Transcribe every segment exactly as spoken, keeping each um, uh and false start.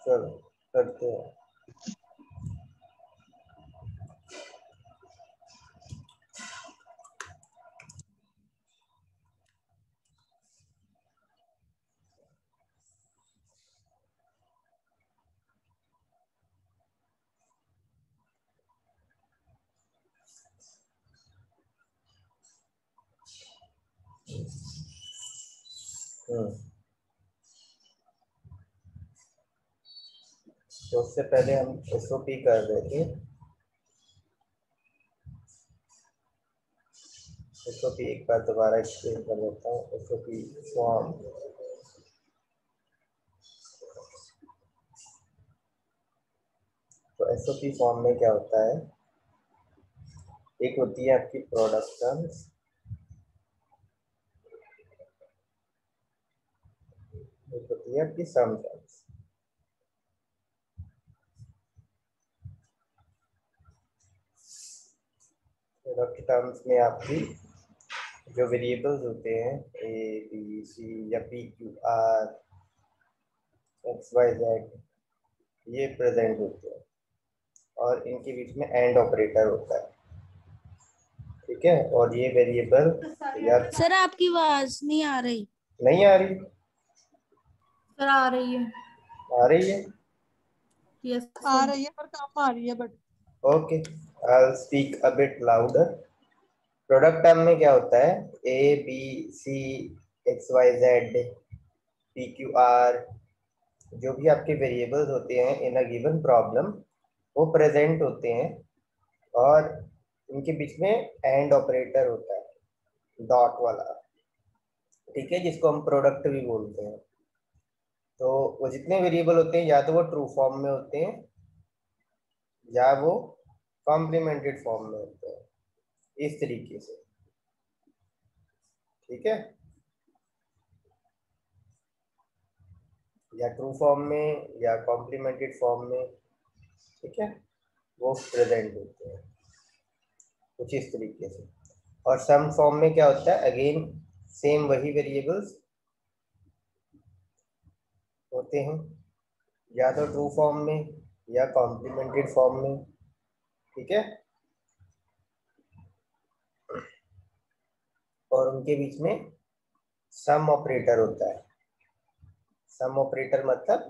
चलो करते हैं। हम्म तो उससे पहले हम एस ओ पी कर रहे थे। एस ओ पी एक बार दोबारा एक्सप्लेन कर देता हूँ। एस ओ पी फॉर्म, तो एस ओ पी फॉर्म में क्या होता है, एक होती है आपकी प्रोडक्ट टर्म्स, एक होती है आपकी सम टर्म्स। प्रोडक्ट टर्म्स में आपकी जो वेरिएबल्स होते हैं ए बी सी या P Q R X Y Z, ये प्रेजेंट होते हैं और इनके बीच में एंड ऑपरेटर होता है। ठीक है, और ये वेरिएबल या सर आपकी आवाज नहीं आ रही। नहीं आ रही? सर आ रही है। आ रही है? यस आ रही है पर कम आ रही है but okay, I speak a bit louder. Product term में क्या होता है, A B C X Y Z P Q R, जो भी आपके वेरिएबल्स होते हैं इन अ गिवन प्रॉब्लम, वो प्रेजेंट होते हैं और इनके बीच में एंड ऑपरेटर होता है, डॉट वाला। ठीक है, जिसको हम प्रोडक्ट भी बोलते हैं। तो वो जितने वेरिएबल होते हैं या तो वो ट्रू फॉर्म में होते हैं या वो कॉम्प्लीमेंटेड फॉर्म में होते हैं, इस तरीके से। ठीक है, या ट्रू फॉर्म में या कॉम्प्लीमेंटेड फॉर्म में। ठीक है, वो प्रेजेंट होते हैं कुछ इस तरीके से। और सम फॉर्म में क्या होता है, अगेन सेम वही वेरिएबल्स होते हैं, या तो ट्रू फॉर्म में या कॉम्प्लीमेंटेड फॉर्म में। ठीक है, और उनके बीच में सम ऑपरेटर होता है। सम ऑपरेटर मतलब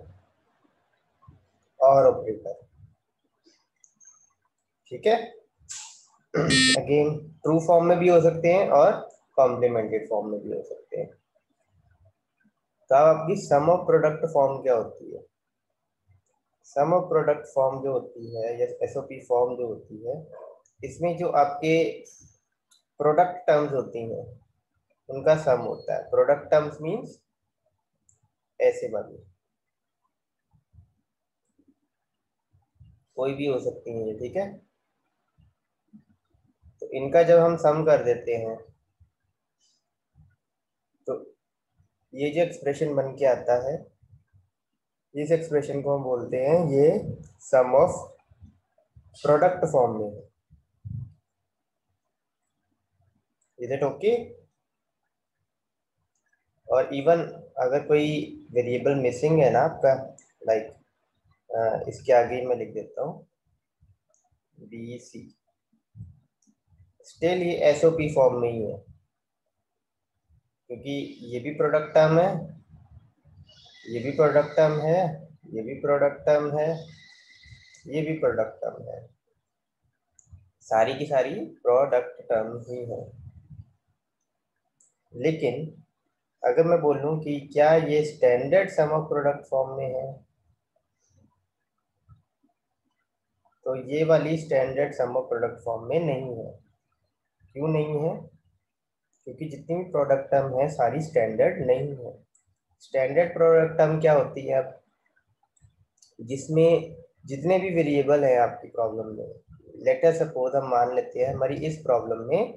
और ऑपरेटर। ठीक है, अगेन ट्रू फॉर्म में भी हो सकते हैं और कॉम्प्लीमेंटेड फॉर्म में भी हो सकते हैं। तो आपकी सम ऑफ प्रोडक्ट फॉर्म क्या होती है? सम ऑफ प्रोडक्ट फॉर्म जो होती है या एसओपी फॉर्म जो होती है, इसमें जो आपके प्रोडक्ट टर्म्स होती हैं उनका सम होता है। प्रोडक्ट टर्म्स मींस ऐसे वाली, कोई भी हो सकती है। ठीक है, तो इनका जब हम सम कर देते हैं तो ये जो एक्सप्रेशन बन के आता है, इस एक्सप्रेशन को हम बोलते हैं ये सम ऑफ प्रोडक्ट फॉर्म में है। Is it okay? और इवन अगर कोई वेरिएबल मिसिंग है ना आपका, लाइक इसके आगे मैं लिख देता हूँ बी सी, स्टिल ये एसओपी फॉर्म में ही है, क्योंकि ये भी प्रोडक्ट टर्म है, ये भी प्रोडक्ट टर्म है, ये भी प्रोडक्ट टर्म है, ये भी प्रोडक्ट टर्म है, सारी की सारी प्रोडक्ट टर्म ही है। लेकिन अगर मैं बोलूं कि क्या ये standard sum of product form में है, तो ये वाली standard sum of product form में नहीं है। क्यों नहीं है? क्योंकि जितनी भी प्रोडक्ट टर्म है सारी स्टैंडर्ड नहीं है। स्टैंडर्ड प्रोडक्ट टर्म क्या होती है, अब जिसमें जितने भी वेरिएबल हैं आपकी प्रॉब्लम में, लेट अस सपोज हम मान लेते हैं हमारी इस प्रॉब्लम में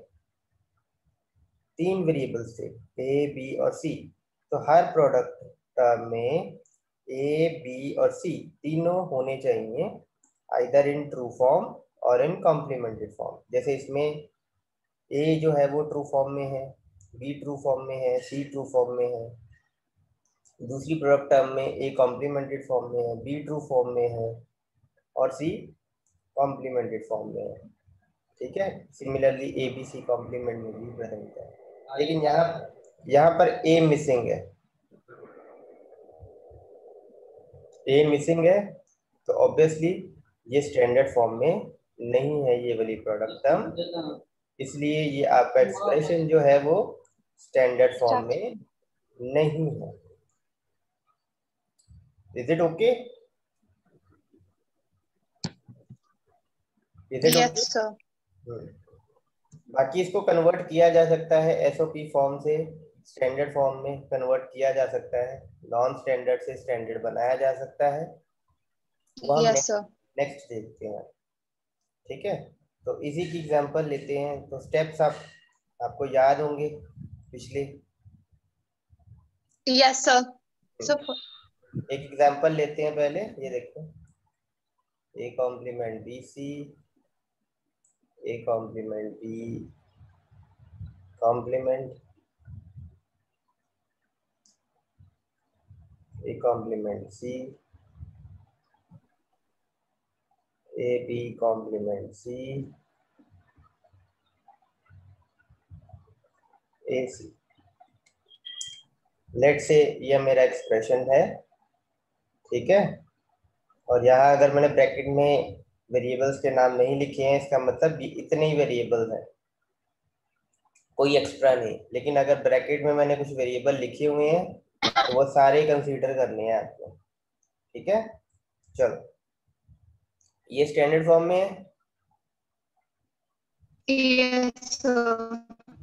तीन वेरिएबल्स थे, ए बी और सी। तो हर प्रोडक्ट टर्म में ए बी और सी तीनों होने चाहिए आइदर इन ट्रू फॉर्म और इन कॉम्प्लीमेंटेड फॉर्म। जैसे इसमें ए जो है वो ट्रू फॉर्म में है, बी ट्रू फॉर्म में है, सी ट्रू फॉर्म में है। दूसरी प्रोडक्ट टर्म में ए कॉम्प्लीमेंटेड फॉर्म में है, बी ट्रू फॉर्म में है और सी कॉम्प्लीमेंटेड फॉर्म में है। ठीक है, similarly A B C complement में भी प्रेजेंट है, लेकिन यहाँ यहाँ पर ए मिसिंग है, ए मिसिंग है तो ऑब्वियसली ये स्टैंडर्ड फॉर्म में नहीं है ये वाली प्रोडक्ट टर्म, इसलिए ये आपका एक्सप्रेशन जो है वो स्टैंडर्ड फॉर्म में नहीं है। Is it okay? Is it okay? Yes sir. बाकी इसको कन्वर्ट किया जा सकता है एसओपी फॉर्म से स्टैंडर्ड फॉर्म में कन्वर्ट किया जा सकता है, नॉन स्टैंडर्ड से स्टैंडर्ड बनाया जा सकता है, वो हम यस सर। नेक्स्ट देखते हैं। ठीक है, तो इसी की एग्जांपल लेते हैं। तो स्टेप्स आप आपको याद होंगे पिछले। Yes sir. सर एक एग्जांपल लेते हैं पहले, ये देखो, A complement B C, A complement B complement, A complement C, A B complement C, A C. Let से ये मेरा एक्सप्रेशन है, ठीक है, और यहाँ अगर मैंने ब्रैकेट में वेरिएबल्स के नाम नहीं लिखे हैं, इसका मतलब इतने ही वेरिएबल्स हैं, कोई एक्स्ट्रा नहीं। लेकिन अगर ब्रैकेट में मैंने कुछ वेरिएबल लिखे हुए हैं तो वो सारे कंसीडर करने हैं आपको। ठीक है, चलो ये स्टैंडर्ड फॉर्म में है। Yes sir.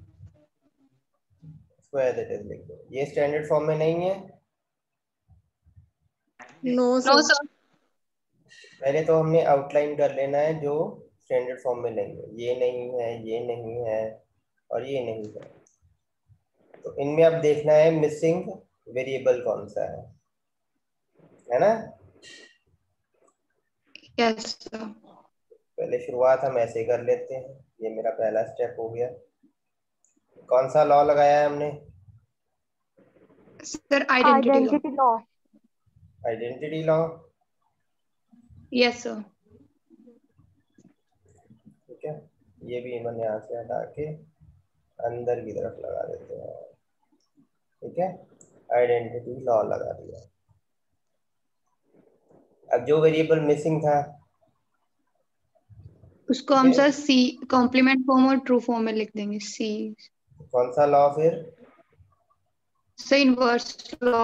इसको एज इट इज लिख दो। ये स्टैंडर्ड फॉर्म में नहीं है। No no sir. सर। पहले तो हमने आउटलाइन कर लेना है जो स्टैंडर्ड फॉर्म में नहीं है। ये नहीं है, ये नहीं है और ये नहीं है। तो इनमें अब देखना है मिसिंग वेरिएबल कौन सा है, है ना। Yes sir. पहले शुरुआत हम ऐसे कर लेते हैं। ये मेरा पहला स्टेप हो गया। कौन सा लॉ लगाया है हमने? Sir identity law. Identity law. Yes sir. ठीक है, ये भी इवन यहाँ से हटा के अंदर की तरफ लगा देते हैं। ठीक है, आइडेंटिटी लॉ लगा दिया। अब जो वेरिएबल मिसिंग था उसको हम सर सी कॉम्प्लीमेंट फॉर्म और ट्रू फॉर्म में लिख देंगे। सी कौन सा लॉ फिर? Sir inverse law.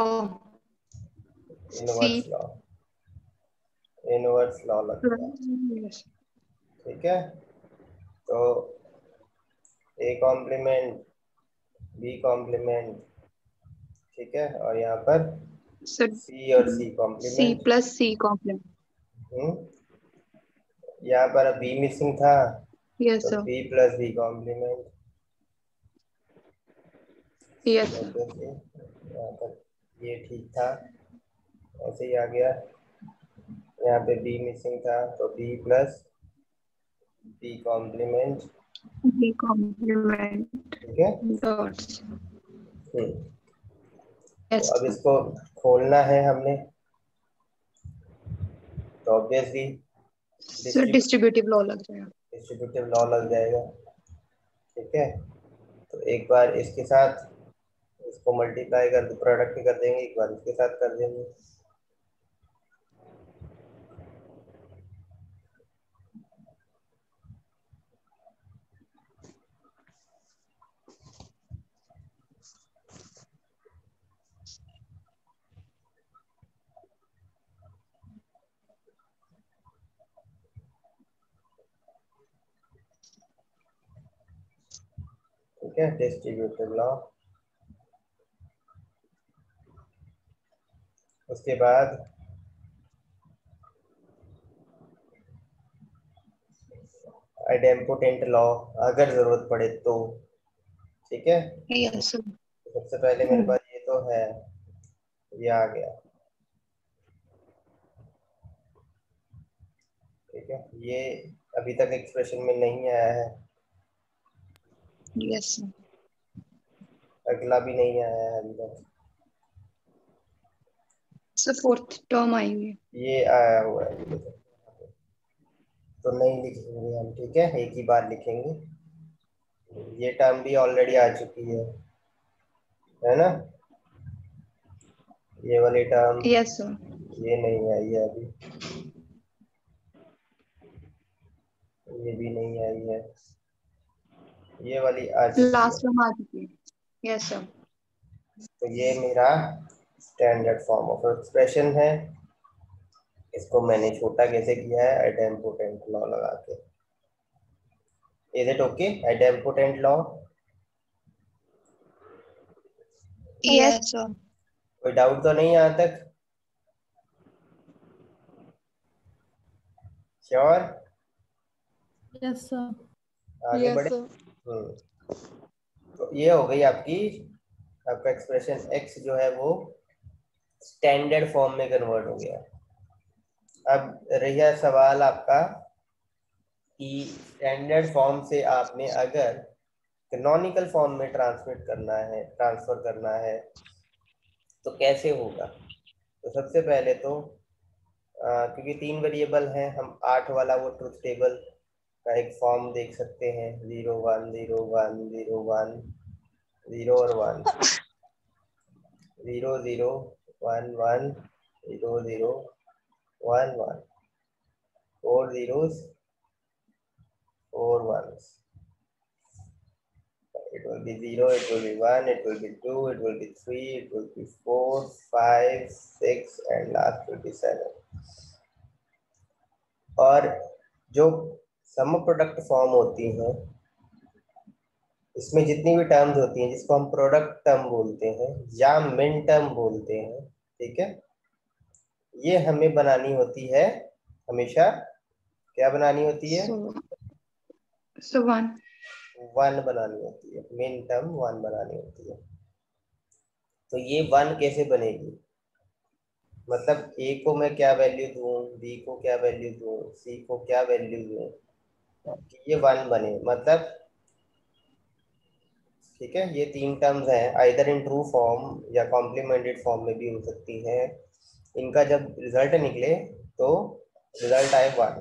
C inverse law. Inverse law लग गया। ठीक है, तो ए कॉम्प्लीमेंट बी कॉम्प्लीमेंट, ठीक है, और यहाँ पर सी और C C complement. Plus C complement. Hmm, यहाँ पर अब बी मिसिंग था यस तो sir. B plus B complement. Yes sir. यहाँ पर ये ठीक था, ऐसे ही आ गया। यहाँ पे बी मिसिंग था तो B plus B complement. B complement ठीक है, डॉट्स। हम्म, तो यस अब इसको खोलना है हमने, तो ऑब्वियसली सर डिस्ट्रीब्यूटिव लॉ लग जाएगा। डिस्ट्रीब्यूटिव लॉ लग जाएगा। ठीक है, तो एक बार इसके साथ इसको मल्टीप्लाई कर प्रोडक्ट कर देंगे, एक बार इसके साथ कर देंगे। ठीक है, डिस्ट्रीब्यूटिव लॉ। उसके बाद आइडेम्पोटेंट लॉ अगर जरूरत पड़े तो। ठीक है, यस सर। सबसे पहले मेरे पास ये तो है, ये आ गया। ठीक है, ये अभी तक एक्सप्रेशन में नहीं आया है, यस सर। अगला भी नहीं आया है अभी तक। सर फोर्थ टर्म आएंगे। ये आया हुआ है, तो नहीं लिखेंगे हम, ठीक है, एक ही बार लिखेंगे। ये टर्म भी ऑलरेडी आ चुकी है है ना, ये वाली टर्म, यस सर। ये नहीं आई है अभी, ये भी नहीं आई है, ये वाली आ चुकी है। लास्ट टर्म आ चुकी है। Yes sir. तो ये मेरा स्टैंडर्ड फॉर्म ऑफ एक्सप्रेशन है। इसको मैंने छोटा कैसे किया है, आइडेम्पोटेंट लॉ लगा के। Is it okay, idempotent law? Yes sir. कोई डाउट तो नहीं यहाँ तक? श्योर? Yes sir. आगे यस बढ़े। सर। हम्म तो ये हो गई आपकी, आपका एक्सप्रेशन x जो है वो स्टैंडर्ड फॉर्म में कन्वर्ट हो गया। अब रहा सवाल आपका कि स्टैंडर्ड फॉर्म से आपने अगर कैनोनिकल फॉर्म में ट्रांसमिट करना है, ट्रांसफर करना है, तो कैसे होगा? तो सबसे पहले तो आ, क्योंकि तीन वेरिएबल हैं, हम आठ वाला वो ट्रुथ टेबल का एक फॉर्म देख सकते हैं, zero one zero one zero one zero और one, zero zero one one zero zero one one, four zeros, four ones. It will be zero, it will be one, it will be two, it will be three, it will be four, five, six, and last will be seven. और जो some product form होती हैं, इसमें जितनी भी terms होती हैं जिसको हम प्रोडक्ट टर्म बोलते हैं या मिन टर्म बोलते हैं, ठीक है, ये हमें बनानी होती है हमेशा, क्या बनानी होती है? सो वन वन बनानी होती है, मिन टर्म वन बनानी होती है। तो ये वन कैसे बनेगी? मतलब ए को मैं क्या वैल्यू दूं, बी को क्या वैल्यू दूं, सी को क्या वैल्यू दूं कि ये वन बने, मतलब ठीक है, ये तीन टर्म्स हैं, आइदर इन ट्रू फॉर्म या कॉम्प्लीमेंटेड फॉर्म में भी हो सकती हैं। इनका जब रिजल्ट निकले तो रिजल्ट आए वन,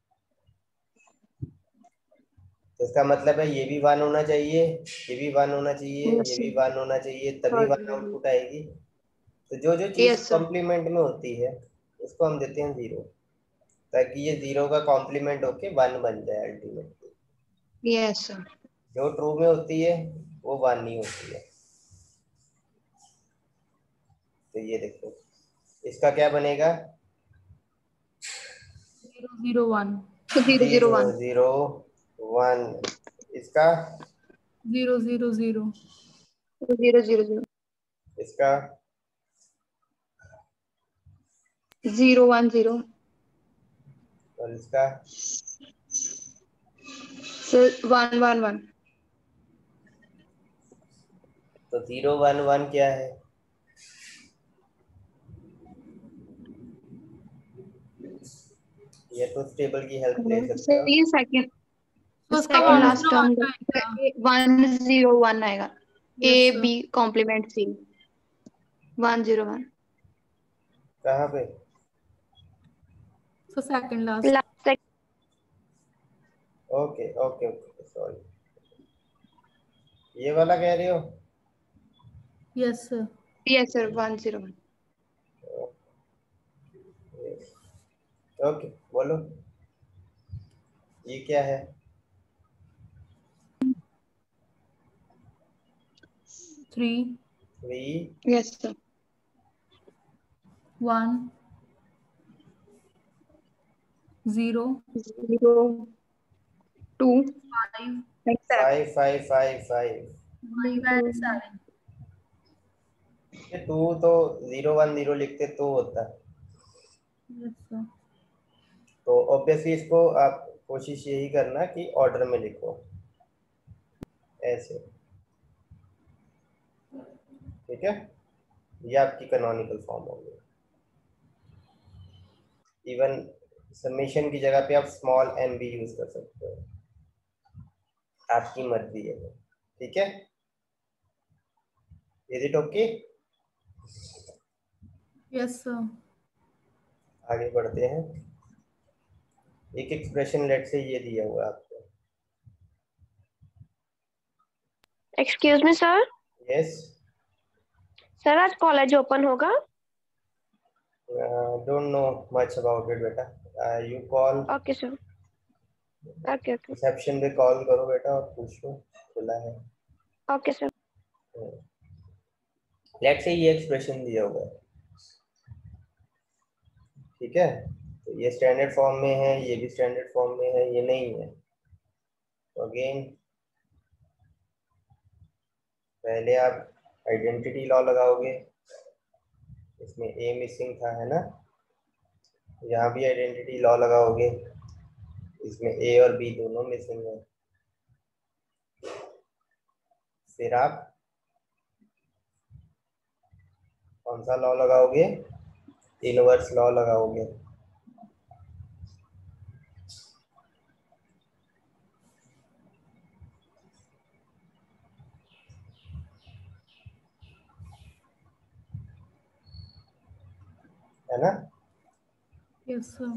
तो इसका मतलब है ये भी वन होना चाहिए, ये भी वन होना चाहिए, ये भी वन होना चाहिए, तभी वन आउटपुट आएगी। तो जो जो चीज यस सर। कॉम्प्लीमेंट में होती है उसको हम देते हैं जीरो, ताकि ये जीरो का कॉम्प्लीमेंट होके वन बन जाए अल्टीमेटली। Yes sir. जो ट्रू में होती है वो वन नहीं होती है। तो ये देखो, इसका क्या बनेगा? Zero zero one. Zero zero zero one. Zero one. इसका zero zero zero. Zero zero zero. इसका जीरो वन जीरो। और इसका वन वन वन। तो जीरो वन वन क्या है? ये तो टेबल की हेल्प ले सकते हो। सर ये सेकंड तो उसका second one last zero term one आएगा। वन जीरो वन आएगा। A yes sir. B complement C one zero one. कहाँ पे? So second last. Last okay okay okay, sorry, ये वाला कह रहे हो? Yes sir. Yes sir one zero one. Okay, बोलो ये क्या है? Three three yes sir. One zero zero two five five five five five. Five and seven. ये टू तो जीरो वन जीरो लिखते तो होता है, यस सर। तो ऑब्वियसली इसको आप कोशिश यही करना कि ऑर्डर में लिखो ऐसे, ठीक है, ये आपकी कैनोनिकल फॉर्म होगी। इवन समेशन की जगह पे आप स्मॉल एम भी यूज कर सकते हो, आपकी मर्जी है, ठीक है। Is it okay? Yes sir. आगे बढ़ते हैं। एक एक्सप्रेशन लेट से ये दिया हुआ है आपको। Excuse me sir. Yes. Sir आज कॉलेज ओपन होगा? Don't know much about it बेटा। You call okay sir. Okay okay reception पे कॉल करो बेटा और पूछो खुला है। Okay sir. लेट से ये एक्सप्रेशन दिया हुआ है, ठीक है। तो ये स्टैंडर्ड फॉर्म में है, ये भी स्टैंडर्ड फॉर्म में है, ये नहीं है। तो अगेन पहले आप आइडेंटिटी लॉ लगाओगे, इसमें ए मिसिंग था है ना, यहाँ भी आइडेंटिटी लॉ लगाओगे, इसमें ए और बी दोनों मिसिंग है। फिर आप कौन सा लॉ लगाओगे? इनवर्स लॉ लगाओगे। है ना? Yes sir.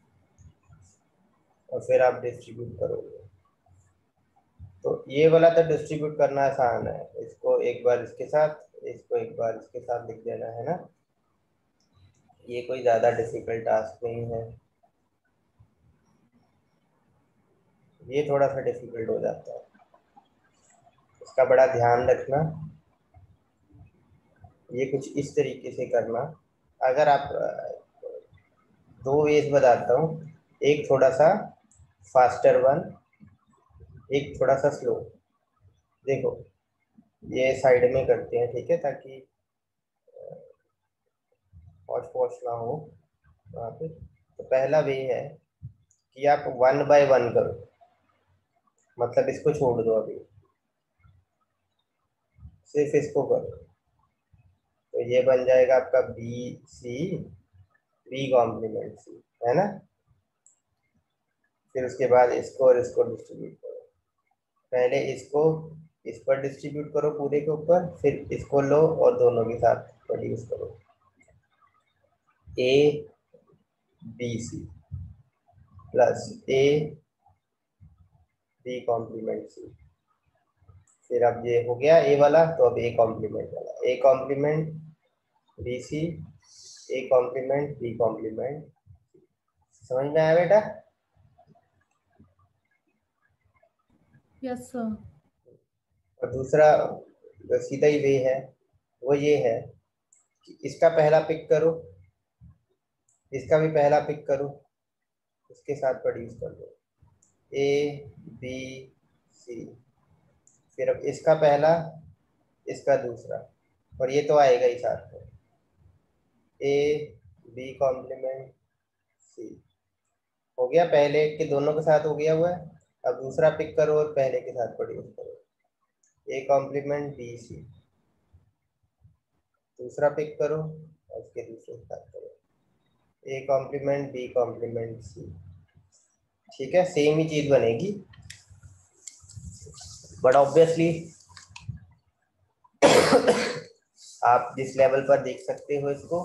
और फिर आप डिस्ट्रीब्यूट करोगे। तो ये वाला तो डिस्ट्रीब्यूट करना आसान है, इसको एक बार इसके साथ, इसको एक बार इसके साथ लिख देना है ना, ये कोई ज़्यादा डिफिकल्ट टास्क नहीं है। ये थोड़ा सा डिफिकल्ट हो जाता है, इसका बड़ा ध्यान रखना। ये कुछ इस तरीके से करना। अगर आप दो वेज बताता हूँ, एक थोड़ा सा फास्टर वन, एक थोड़ा सा स्लो। देखो ये साइड में करते हैं, ठीक है, ताकि पॉच पॉच ना हो वहाँ पे। तो पहला वे है कि आप वन बाय वन करो, मतलब इसको छोड़ दो, अभी सिर्फ इसको करो। तो ये बन जाएगा आपका B C B complement C, है ना। फिर उसके बाद इसको और इसको डिस्ट्रीब्यूट करो। पहले इसको इस पर डिस्ट्रीब्यूट करो पूरे के ऊपर, फिर इसको लो और दोनों के साथ प्रोड्यूस करो, A B C plus A B complement C. फिर अब ये हो गया ए वाला, तो अब ए कॉम्प्लीमेंट वाला, A complement B C, A complement B complement. समझ में आया बेटा? Yes sir. और दूसरा जो सीधा ही वे है वो ये है कि इसका पहला पिक करो, इसका भी पहला पिक करो, इसके साथ प्रोड्यूस कर दो, ए बी सी। फिर अब इसका पहला, इसका दूसरा, और ये तो आएगा ही साथ में, ए बी कॉम्प्लीमेंट सी। हो गया, पहले के दोनों के साथ हो गया हुआ है। अब दूसरा पिक करो और पहले के साथ प्रोड्यूस करो, ए कॉम्प्लीमेंट बी सी। दूसरा पिक करो और उसके दूसरे के साथ करो, A complement B complement C. ठीक है, सेम ही चीज बनेगी, बट ऑब्वियसली आप जिस लेवल पर देख सकते हो इसको,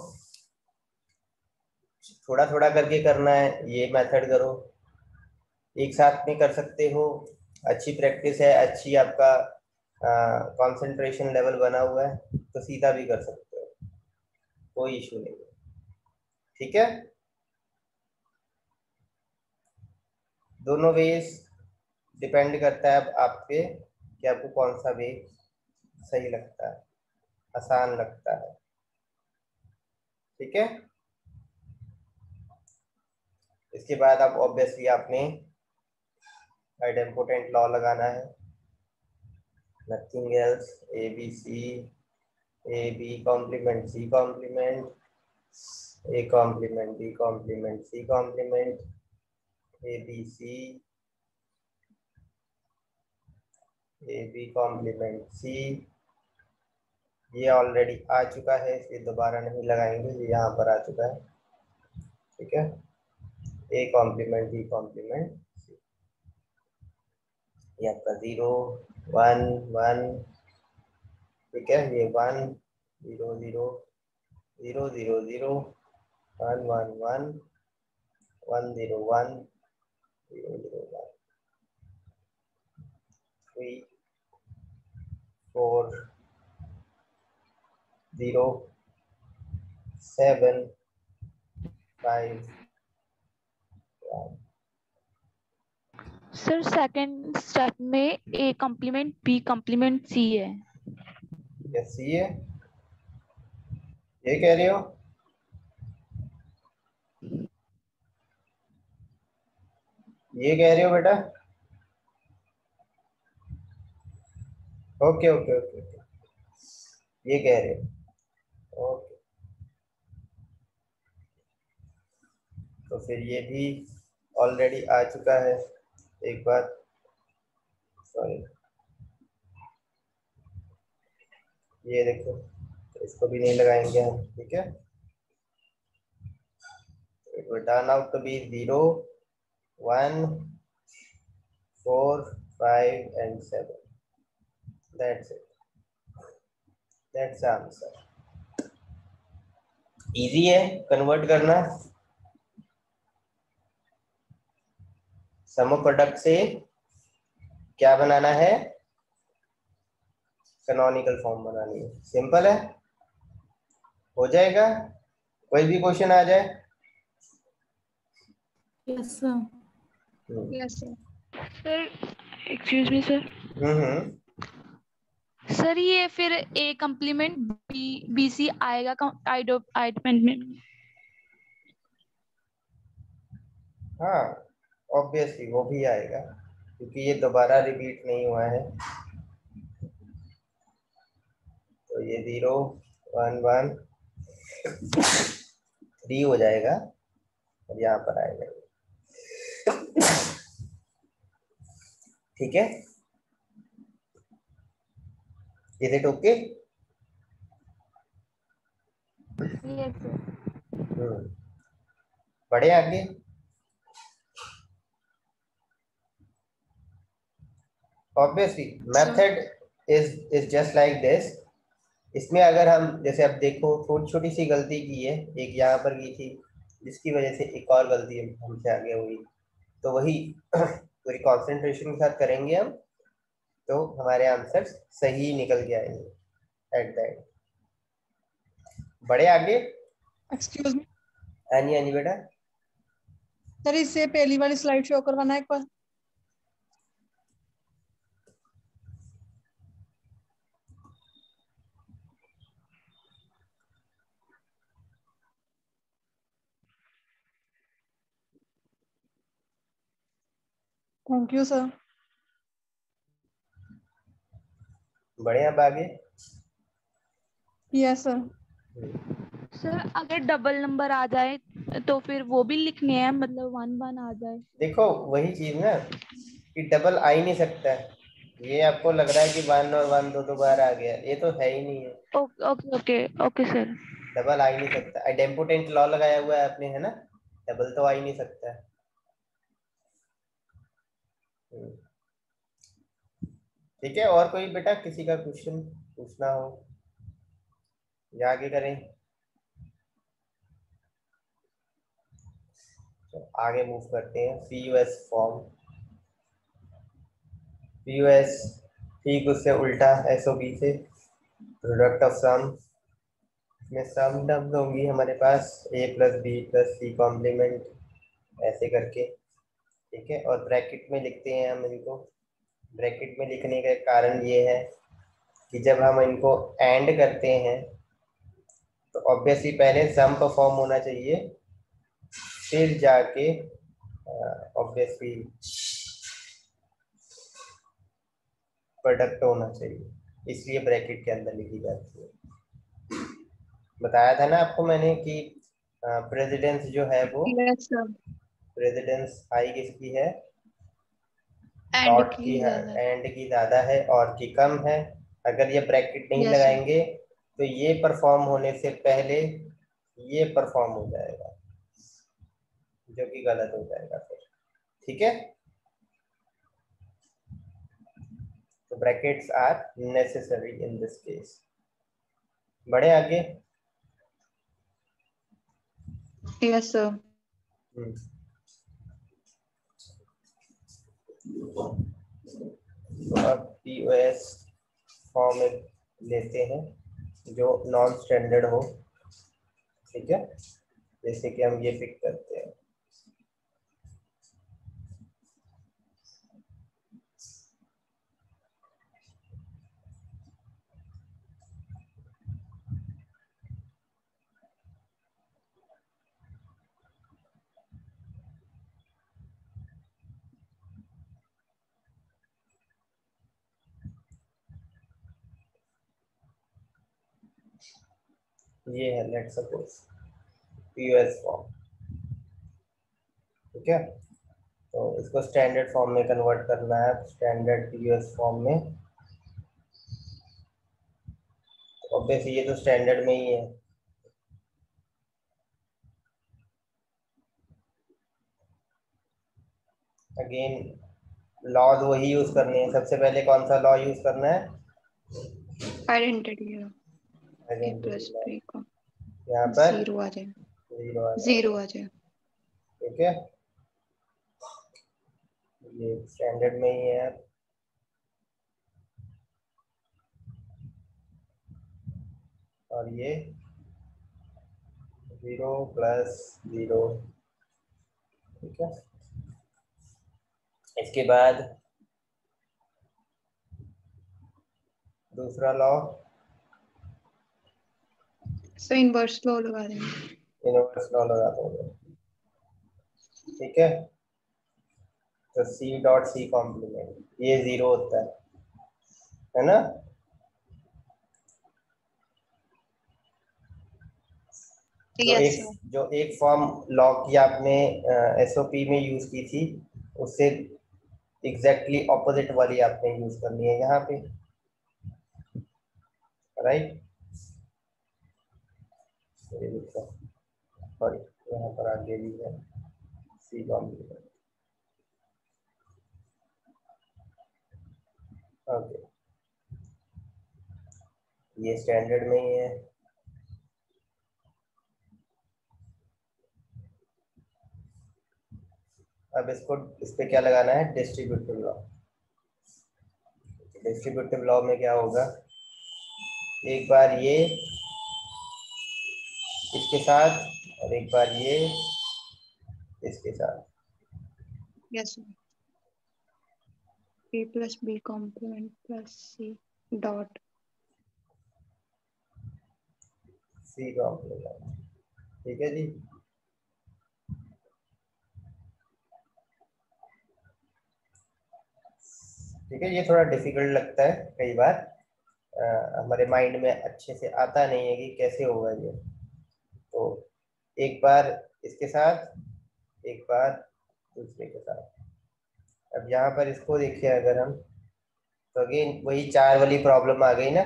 थोड़ा थोड़ा करके करना है। ये मेथड करो, एक साथ में कर सकते हो, अच्छी प्रैक्टिस है, अच्छी आपका कंसंट्रेशन लेवल बना हुआ है, तो सीधा भी कर सकते हो, कोई इशू नहीं है। ठीक है, दोनों वेज डिपेंड करता है अब आप पे कि आपको कौन सा वे सही लगता है, आसान लगता है। ठीक है, इसके बाद आप ऑब्वियसली आपने आइडेम्पोटेंट लॉ लगाना है, nothing else, A B C, A B complement C complement, A complement B complement C complement, A B C, A B complement C. ये ऑलरेडी आ चुका है, इसलिए दोबारा नहीं लगाएंगे, ये यहाँ पर आ चुका है। ठीक है, A complement B complement C, ये आपका जीरो वन वन। ठीक है, ये one zero zero zero zero zero one one one one zero one zero zero one three four zero seven five one. Sir second step में A complement B complement C है। Yes सी है, ये कह रहे हो? ये कह रहे हो बेटा? ओके ओके ओके ओके, ये कह रहे हो, ओके। तो फिर ये भी ऑलरेडी आ चुका है एक बार, सॉरी ये देखो, तो इसको भी नहीं लगाएंगे हम, ठीक है। It will turn out to be zero one four five and seven, that's it, that's answer. Easy है कन्वर्ट करना। सम प्रोडक्ट से क्या बनाना है? कैनोनिकल फॉर्म बनानी है, सिंपल है, हो जाएगा। कोई भी क्वेश्चन आ जाए। Yes sir. Yes sir. Sir excuse me sir. Hmm sir ये फिर A complement B B C आएगा आइडमेंट में? हाँ ऑब्वियसली वो भी आएगा, क्योंकि ये दोबारा रिपीट नहीं हुआ है। तो ये जीरो वन वन थ्री हो जाएगा और यहाँ पर आएगा, ठीक है। Is it okay? Yes sir. बढ़े आगे। Obviously method is is just like this. इसमें अगर हम जैसे अब देखो, छोटी छोटी सी गलती की है, एक यहाँ पर की थी जिसकी वजह से एक और गलती हमसे आगे हुई, तो वही पूरी कंसंट्रेशन के साथ करेंगे हम, तो हमारे आंसर सही निकल के आएंगे एट द एंड। बढ़े आगे। एक्सक्यूज मी आनी आनी बेटा। सर, इससे पहली वाली स्लाइड शो करवाना एक बार। Thank you sir. बढ़े अब आगे। Yes sir. सर अगर डबल नंबर आ जाए तो फिर वो भी लिखने हैं, मतलब वन वन आ जाए? देखो वही चीज ना कि डबल आ ही नहीं सकता है। ये आपको लग रहा है कि वन और वन दो दो बार आ गया, ये तो है ही नहीं है। Okay okay okay okay sir. Double आ ही नहीं सकता। आइडेम्पोटेंट लॉ लगाया हुआ है आपने, है ना, डबल तो आ ही नहीं सकता है। ठीक है, और कोई बेटा किसी का क्वेश्चन पूछना हो या आगे करें? तो आगे मूव करते हैं। पीयूएस फॉर्म, पीयूएस ठीक उससे उल्टा एसओबी से, प्रोडक्ट ऑफ सम में सम टर्म्स होंगी हमारे पास, A plus B plus C complement ऐसे करके, ठीक है। और ब्रैकेट में लिखते हैं हम इनको। ब्रैकेट में लिखने का कारण ये है कि जब हम इनको एंड करते हैं तो ऑब्वियसली पहले सम परफॉर्म होना चाहिए, फिर जाके ऑब्वियसली प्रोडक्ट होना चाहिए, इसलिए ब्रैकेट के अंदर लिखी जाती है। बताया था ना आपको मैंने कि प्रेसिडेंस जो है वो, यस सर। प्रेसिडेंस आई किसकी है? एंड डॉट की की है, ज्यादा। एंड की ज्यादा है और की कम है। अगर ये ब्रैकेट नहीं यस सर। लगाएंगे तो ये परफॉर्म होने से पहले ये परफॉर्म हो जाएगा, जो कि गलत हो जाएगा फिर, ठीक है। तो brackets are necessary in this case. बढ़े आगे। Yes, sir. हम्म। तो अब पीओएस फॉर्म लेते हैं जो नॉन स्टैंडर्ड हो, ठीक है, जैसे कि हम ये पिक करते हैं। ये है लेट सपोज पीओएस फॉर्म, ठीक है। तो इसको स्टैंडर्ड फॉर्म में कन्वर्ट करना है, स्टैंडर्ड पीओएस फॉर्म में। तो ऑब्वियसली ये तो स्टैंडर्ड में ही है। अगेन लॉज वही यूज करनी है। सबसे पहले कौन सा लॉ यूज करना है? Identity है। A identity plus law. B का यहाँ पर जीरो आ जाए, जीरो आ जीरो जाएगा, आ जाए। ठीक है। ये स्टैंडर्ड में ही है। और ये जीरो प्लस जीरो, ठीक है। इसके बाद दूसरा लॉ सो इनवर्स लॉ लगा देंगे। इनवर्स लॉ लगा दोगे, ठीक है। तो सी डॉट सी कॉम्प्लीमेंट ये जीरो होता है, है ना। जो Yes, एक sir. जो एक फॉर्म लॉ की आपने एसओपी में यूज की थी, उससे एग्जैक्टली ऑपोजिट वाली आपने यूज करनी है यहाँ पे, राइट। सॉरी, यहाँ पर आगे भी है सी कॉम्प्लीमेंट। ओके, ये स्टैंडर्ड में ही है। अब इसको इस पे क्या लगाना है? Distributive law. डिस्ट्रीब्यूटिव लॉ में क्या होगा? एक बार ये इसके साथ और एक बार ये इसके साथ। Yes, sir. A plus B complement plus C dot. C complement, ठीक है जी। ठीक है, ये थोड़ा डिफिकल्ट लगता है कई बार, आ, हमारे माइंड में अच्छे से आता नहीं है कि कैसे होगा ये। तो एक बार इसके साथ, एक बार दूसरे के साथ। अब यहाँ पर इसको देखिए अगर हम, तो अगेन वही चार वाली प्रॉब्लम आ गई ना।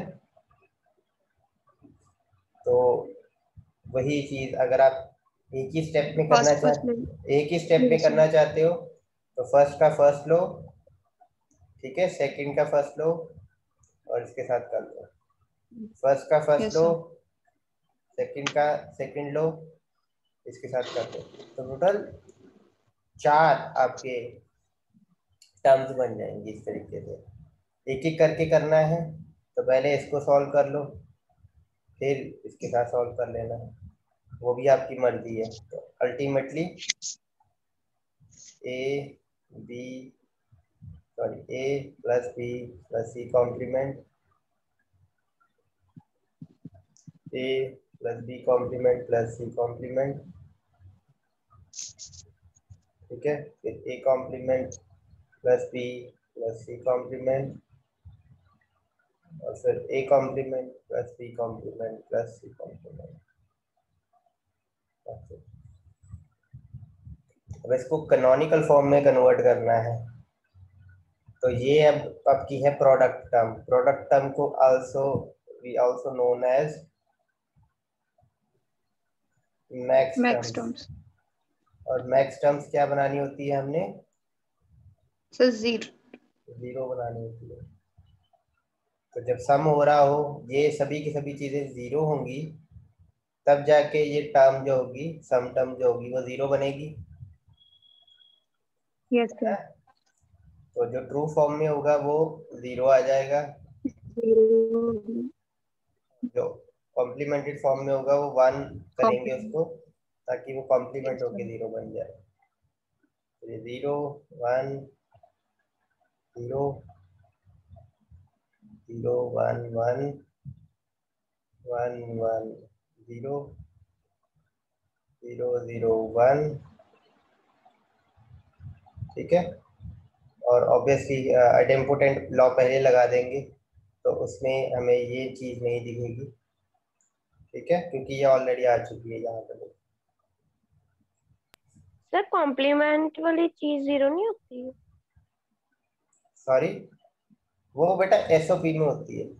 तो वही चीज अगर आप एक ही स्टेप में करना First first ले चाहते एक ही स्टेप में Yes, sir. करना चाहते हो, तो फर्स्ट का फर्स्ट लो, ठीक है, सेकंड का फर्स्ट लो और इसके साथ कर लो। फर्स्ट का फर्स्ट Yes, लो, sir. सेकंड का सेकंड लो, इसके साथ कर दो। तो टोटल चार आपके टर्म्स बन जाएंगे इस तरीके से। एक एक करके करना है, तो पहले इसको सॉल्व कर लो, फिर इसके साथ सॉल्व कर लेना, वो भी आपकी मर्जी है। तो ultimately A B sorry A plus B plus C complement, A plus B complement plus C complement, ठीक है। फिर A complement plus B plus C complement, और फिर A complement plus B complement plus C complement. अब इसको canonical form में convert करना है। तो ये अब आपकी है प्रोडक्ट टर्म। प्रोडक्ट टर्म को also we also known as max Max terms. terms. और मैक्स टर्म्स क्या बनानी होती है हमने? So zero. जीरो बनानी होती है। तो जब सम हो रहा हो, ये सभी की सभी चीजें जीरो होंगी, तब जाके ये टर्म जो होगी, सम टर्म जो होगी वो जीरो बनेगी। Yes sir. तो जो ट्रू फॉर्म में होगा वो जीरो आ जाएगा, जो कॉम्प्लीमेंटेड फॉर्म में होगा वो वन करेंगे उसको, ताकि वो कॉम्प्लीमेंट होके जीरो बन जाए। तो ये zero one zero zero one one one one zero zero zero one, ठीक है। और ऑब्वियसली आइडेम्पोटेंट लॉ पहले लगा देंगे, तो उसमें हमें ये चीज नहीं दिखेगी, ठीक है, क्योंकि ये ऑलरेडी आ चुकी है यहाँ पर। सर कॉम्प्लीमेंट वाली चीज जीरो नहीं होती है? सॉरी, वो बेटा एसओपी में होती है।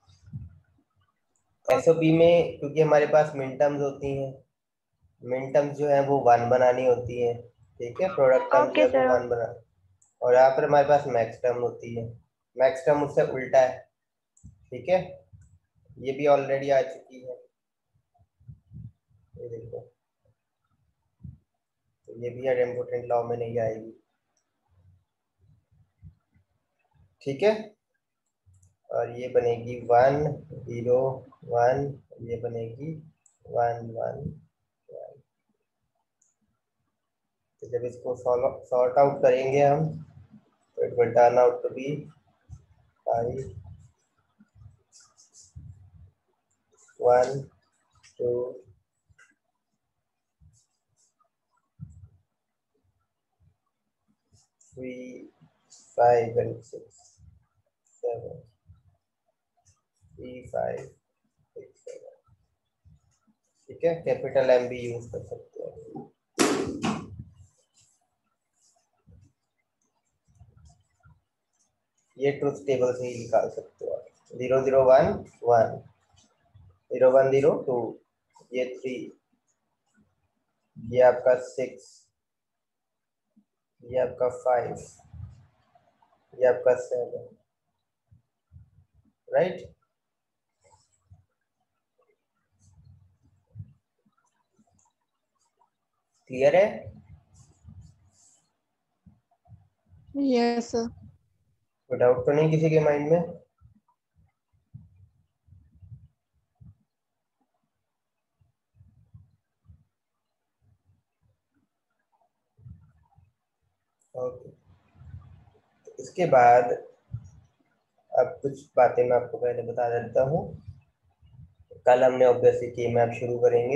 एसओपी में क्योंकि हमारे पास मिन टर्म्स होती हैं, मिन टर्म्स जो है वो वन बनानी होती है, ठीक है, प्रोडक्ट टर्म जो ओके है वो सर। वन बना, और यहाँ पर हमारे पास मैक्स टर्म होती है। मैक्स टर्म उससे उल्टा है, ठीक है, ये भी ऑलरेडी आ चुकी है, ये देखो, तो ये भी आइडेम्पोटेंट लॉ में नहीं आएगी, ठीक है। और ये बनेगी वन जीरो वन, ये बनेगी वन वन वन। तो जब इसको सॉर्ट आउट करेंगे हम, तो it will turn out to be five one two three five and six seven three five six seven, ठीक है, कैपिटल एम भी यूज कर सकते हैं। ये ट्रुथ टेबल से ही निकाल सकते हो आप। Zero zero one one, zero one zero two, ये थ्री, ये आपका सिक्स, ये आपका फाइव, ये आपका सेवन, राइट। क्लियर है? Yes sir. कोई डाउट तो नहीं किसी के माइंड में? ओके, तो इसके बाद अब कुछ बातें मैं आपको पहले बता देता हूँ। कल हमने ऑब्वियसली के मैप शुरू करेंगे।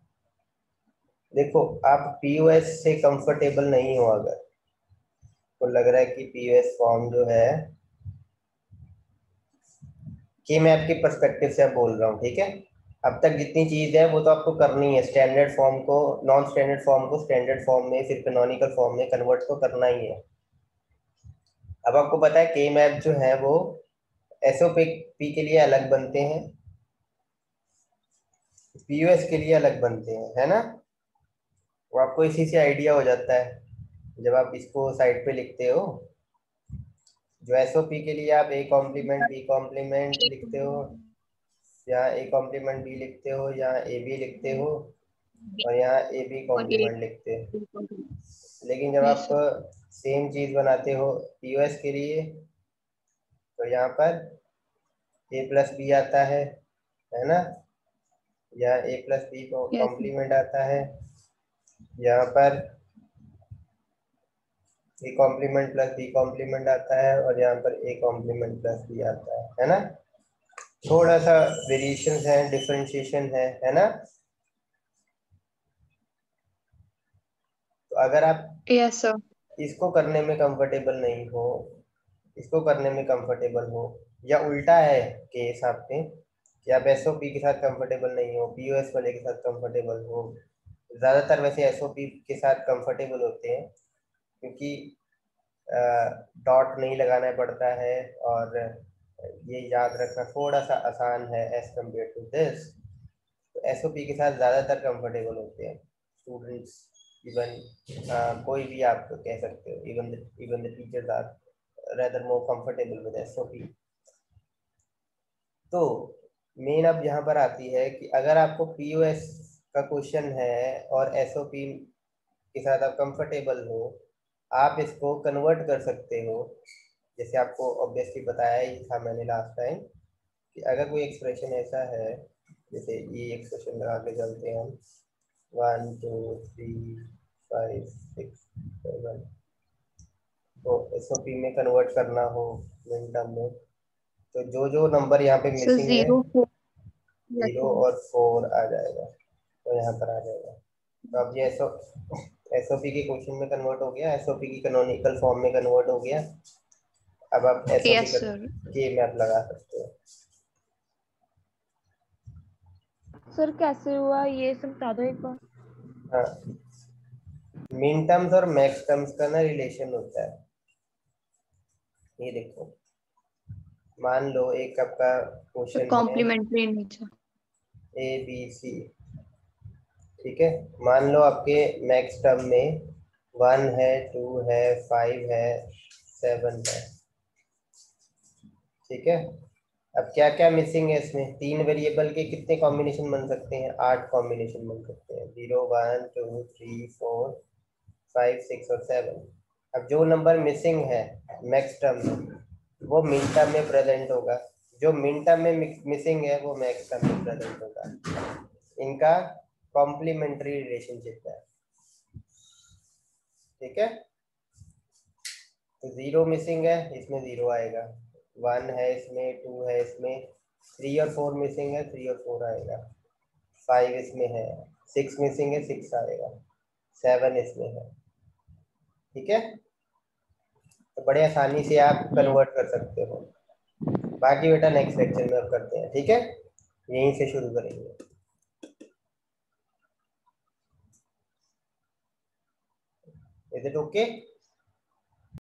देखो, आप पीओएस से कंफर्टेबल नहीं हो, अगर तो लग रहा है कि पीओएस फॉर्म जो है, के मैप के पर्सपेक्टिव से आप बोल रहा हूँ, ठीक है। अब तक जितनी चीज है वो तो आपको करनी है, स्टैंडर्ड फॉर्म को नॉन स्टैंडर्ड फॉर्म को स्टैंडर्ड फॉर्म में, फिर कैनोनिकल फॉर्म में कन्वर्ट तो करना ही है। अब आपको पता है के मैप जो है वो एसओपी पी के लिए अलग बनते हैं, पीओएस के लिए अलग बनते हैं, है ना। वो आपको इसी से आइडिया हो जाता है जब आप इसको साइड पे लिखते हो। जो एसओपी के लिए आप ए कॉम्प्लीमेंट बी कॉम्प्लीमेंट लिखते हो, यहाँ ए कॉम्प्लीमेंट बी लिखते हो, यहाँ ए बी लिखते हो, और यहाँ ए बी कॉम्प्लीमेंट लिखते हो। लेकिन जब आप सेम चीज बनाते हो पीओएस के लिए, तो यहाँ पर ए प्लस बी आता है है ना, यहाँ ए प्लस बी कॉम्प्लीमेंट आता है, यहाँ पर A complement plus B complement आता है, और यहाँ पर ए कॉम्प्लीमेंट प्लस बी आता है है ना। थोड़ा सा वेरिएशन है, डिफरेंशिएशन है है ना। तो अगर आप यस सर। इसको करने में कंफर्टेबल नहीं हो, इसको करने में कंफर्टेबल हो, या उल्टा है केस आपके कि आप एसओपी के साथ कंफर्टेबल नहीं हो, पीओएस वाले के साथ कंफर्टेबल हो, ज्यादातर वैसे एसओपी के साथ कंफर्टेबल होते हैं क्योंकि डॉट नहीं लगाना पड़ता है, और ये याद रखना थोड़ा सा आसान है एज कम्पेयर टू दिस। तो एसओपी के साथ ज़्यादातर कंफर्टेबल होते हैं स्टूडेंट्स, इवन कोई भी आप कह सकते हो, even even the teachers are rather more comfortable with SOP. तो मेन अब यहाँ पर आती है कि अगर आपको पीओएस का क्वेश्चन है और एसओपी के साथ आप कंफर्टेबल हो, आप इसको कन्वर्ट कर सकते हो। जैसे आपको ऑब्वियसली बताया ही था मैंने लास्ट टाइम कि अगर कोई एक्सप्रेशन ऐसा है, जैसे ये एक्सप्रेशन लगा के चलते हैं हम, one two three five six seven, तो एसओपी में कन्वर्ट करना हो मिनटर्म में, तो जो जो नंबर यहाँ पे सर मिसिंग है, जीरो फोर जीरो और फोर आ जाएगा, तो यहाँ पर आ जाएगा। तो अब ये एसओ एसओपी के क्वेश्चन में कन्वर्ट हो गया, एसओपी की कैनोनिकल फॉर्म में कन्वर्ट हो गया। अब आप एसओपी यस सर। के में आप लगा सकते हो। सर कैसे हुआ ये समझा दो एक बार। हाँ, मिन टर्म्स और मैक्स टर्म्स का ना रिलेशन होता है। ये देखो, मान लो एक आपका क्वेश्चन है complementary nature. A B C, ठीक है। मान लो आपके मैक्स टर्म में वन है, टू है, फाइव है, सेवन है, ठीक है। अब क्या क्या मिसिंग है इसमें? तीन वेरिएबल के कितने कॉम्बिनेशन बन सकते हैं? आठ कॉम्बिनेशन बन सकते हैं, zero one two three four five six और सेवन। अब जो नंबर मिसिंग है मैक्स टर्म में, वो मिन टर्म में प्रेजेंट होगा, जो मिन टर्म में मिसिंग है वो मैक्स टर्म में प्रेजेंट होगा। इनका कॉम्प्लीमेंट्री रिलेशनशिप है, ठीक है। तो जीरो मिसिंग है, इसमें जीरो आएगा, वन है इसमें, टू है इसमें, थ्री और फोर मिसिंग है, थ्री और फोर आएगा, फाइव इसमें है, सिक्स मिसिंग है, सिक्स आएगा, सेवन इसमें है, ठीक है। तो बड़े आसानी से आप कन्वर्ट कर सकते हो। बाकी बेटा नेक्स्ट लेक्चर में अब करते हैं, ठीक है, यहीं से शुरू करेंगे। Is it okay?